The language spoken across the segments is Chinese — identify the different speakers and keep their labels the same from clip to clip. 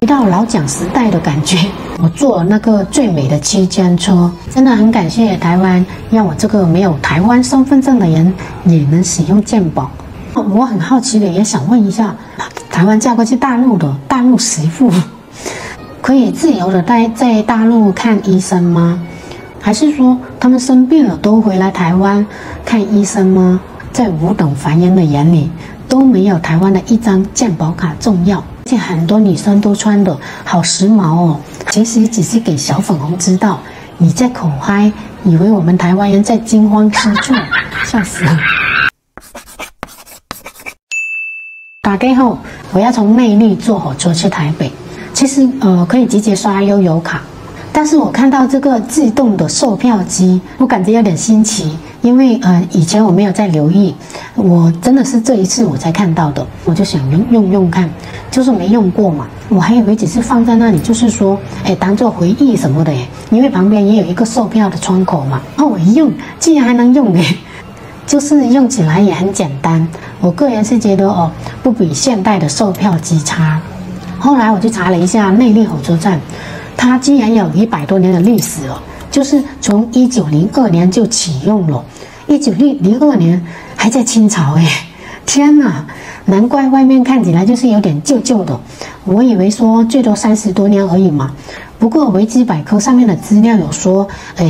Speaker 1: 回到老蒋时代的感觉。我坐那个最美的区间车，真的很感谢台湾，让我这个没有台湾身份证的人也能使用健保。我很好奇的也想问一下，台湾嫁过去大陆的大陆媳妇，可以自由的在大陆看医生吗？还是说他们生病了都回来台湾看医生吗？在我等凡人的眼里，都没有台湾的一张健保卡重要。而且很多女生都穿的好时髦哦，其实只是给小粉红知道你在口嗨，以为我们台湾人在惊慌失措，笑死了。打给后，我要从内坜坐火车去台北。其实可以直接刷悠游卡，但是我看到这个自动的售票机，我感觉有点新奇，因为以前我没有在留意，我真的是这一次我才看到的，我就想用看，就是没用过嘛，我还以为只是放在那里，就是说，当做回忆什么的耶，因为旁边也有一个售票的窗口嘛，然后我一用，竟然还能用耶。就是用起来也很简单，我个人是觉得不比现代的售票机差。后来我就查了一下内坜火车站，它竟然有100多年的历史了，就是从1902年就启用了，1902年还在清朝耶！天哪，难怪外面看起来就是有点旧旧的，我以为说最多30多年而已嘛。不过维基百科上面的资料有说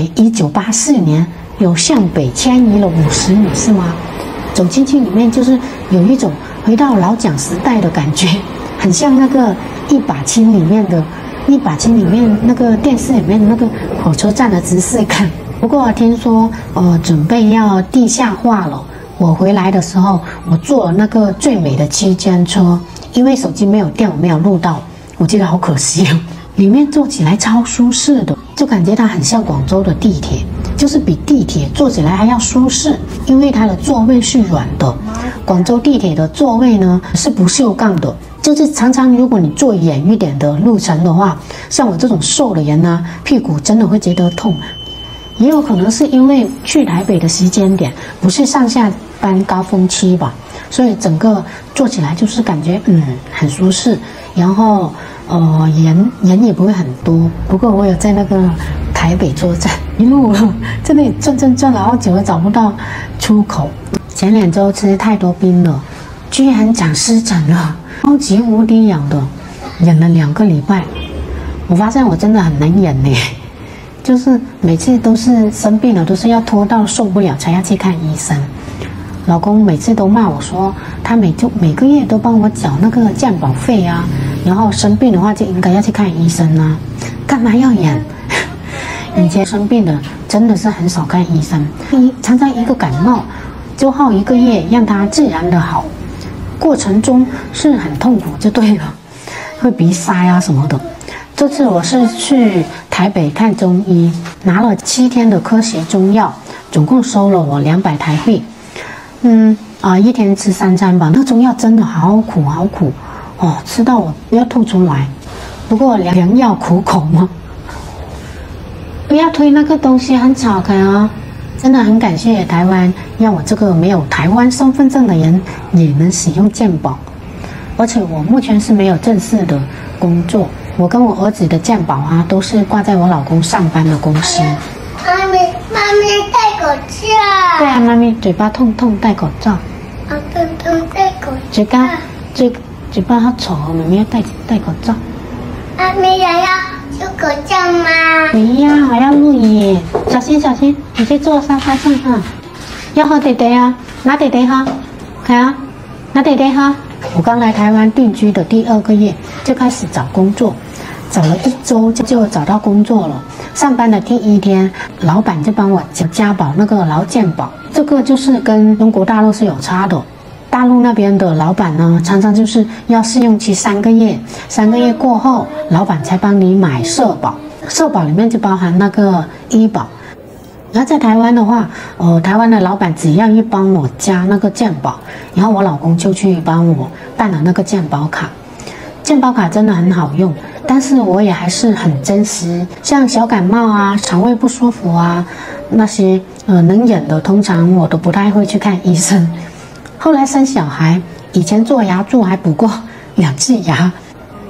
Speaker 1: ，1984年有向北迁移了50米是吗？走进去里面就是有一种回到老蒋时代的感觉，很像那个一把青里面那个电视里面的那个火车站的姿势感。不过听说准备要地下化了。我回来的时候，我坐了那个最美的区间车，因为手机没有电，我没有录到，我觉得好可惜哦。里面坐起来超舒适的，就感觉它很像广州的地铁，就是比地铁坐起来还要舒适，因为它的座位是软的。广州地铁的座位呢是不锈钢的，就是常常如果你坐远一点的路程的话，像我这种瘦的人呢，屁股真的会觉得痛。也有可能是因为去台北的时间点不是上下班高峰期吧，所以整个坐起来就是感觉很舒适，然后人也不会很多。不过我有在那个台北车站一路在那里转了好久，找不到出口。前2周吃太多冰了，居然长湿疹了，超级无敌痒的，忍了2个礼拜。我发现我真的很能忍呢。就是每次都是生病了，都是要拖到受不了才要去看医生。老公每次都骂我说，他每个月都帮我缴那个健保费啊，然后生病的话就应该要去看医生啊，干嘛要演？以前生病的真的是很少看医生，常常一个感冒就耗1个月让它自然的好，过程中是很痛苦就对了，会鼻塞啊什么的。这次我是去台北看中医，拿了7天的科学中药，总共收了我200台币。一天吃3餐吧。那中药真的好苦哦，吃到我要吐出来。不过良药苦口嘛，不要推那个东西，很吵开啊！真的很感谢台湾，让我这个没有台湾身份证的人也能使用健保。而且我目前是没有正式的工作。我跟我儿子的健保啊，都是挂在我老公上班的公司。
Speaker 2: 妈咪戴口罩。
Speaker 1: 对啊，妈咪嘴巴痛戴口罩。
Speaker 2: 痛戴口罩。
Speaker 1: 嘴巴好丑哦，妈咪要戴口罩。
Speaker 2: 妈咪想要出口罩吗？
Speaker 1: 不要，我要录影。小心，你去坐沙发上哈。要喝爹爹啊，拿爹爹喝，看啊，拿爹爹喝。我刚来台湾定居的第2个月就开始找工作，找了1周就找到工作了。上班的第1天，老板就帮我加保那个劳健保，这个就是跟中国大陆是有差的。大陆那边的老板呢，常常就是要试用期3个月，3个月过后，老板才帮你买社保，社保里面就包含那个医保。然后在台湾的话，台湾的老板只要一帮我加那个健保，然后我老公就去帮我办了那个健保卡。健保卡真的很好用，但是我也还是很珍惜，像小感冒啊、肠胃不舒服啊那些能忍的，通常我都不太会去看医生。后来生小孩，以前做牙柱还补过2次牙，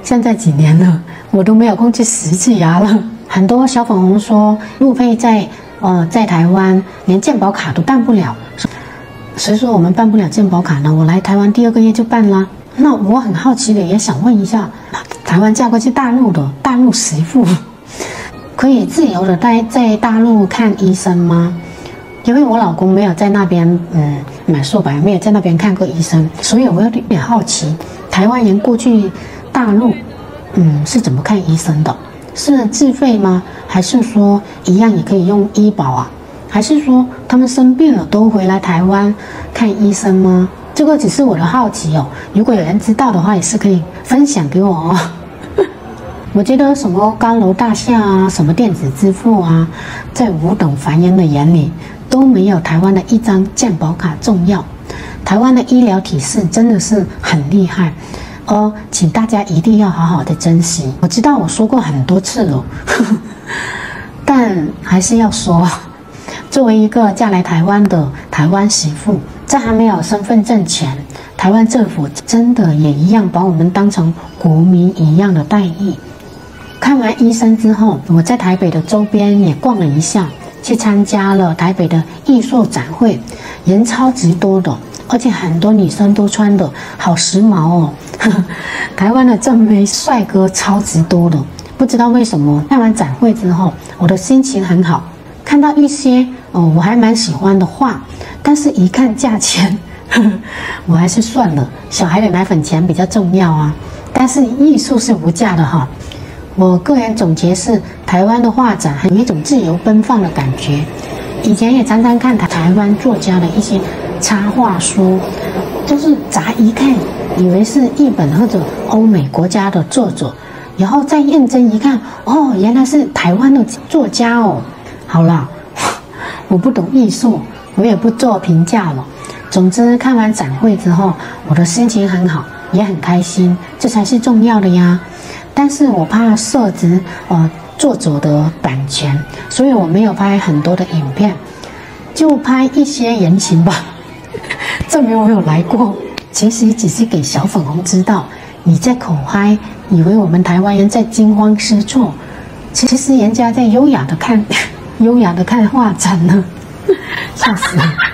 Speaker 1: 现在几年了，我都没有空去洗一次牙了。很多小粉红说，陆配在台湾连健保卡都办不了，谁说我们办不了健保卡呢？我来台湾第2个月就办啦。那我很好奇的也想问一下，台湾嫁过去大陆的大陆媳妇，可以自由的在大陆看医生吗？因为我老公没有在那边买硕白，没有在那边看过医生，所以我有点好奇，台湾人过去大陆是怎么看医生的？是自费吗？还是说一样也可以用医保啊？还是说他们生病了都回来台湾看医生吗？这个只是我的好奇哦，如果有人知道的话，也是可以分享给我哦。我觉得什么高楼大厦啊，什么电子支付啊，在五等凡人的眼里都没有台湾的一张健保卡重要。台湾的医疗体系真的是很厉害，请大家一定要好好的珍惜。我知道我说过很多次了，但还是要说，作为一个嫁来台湾的台湾媳妇，在还没有身份证前，台湾政府真的也一样把我们当成国民一样的待遇。看完医生之后，我在台北的周边也逛了一下，去参加了台北的艺术展会，人超级多的，而且很多女生都穿的好时髦哦。台湾的正妹帅哥超级多的，不知道为什么看完展会之后，我的心情很好，看到一些我还蛮喜欢的画，但是一看价钱，我还是算了，小孩的奶粉钱比较重要啊。但是艺术是无价的哈。我个人总结是，台湾的画展有一种自由奔放的感觉。以前也常常看台湾作家的一些插画书，就是乍一看以为是日本或者欧美国家的作者，然后再认真一看，原来是台湾的作家哦。好啦，我不懂艺术，我也不做评价了。总之看完展会之后，我的心情很好，也很开心，这才是重要的呀。但是我怕涉及作者的版权，所以我没有拍很多的影片，就拍一些人情吧，证明我有来过。其实只是给小粉红知道，你在口嗨，以为我们台湾人在惊慌失措，其实人家在优雅的看画展呢，笑死了。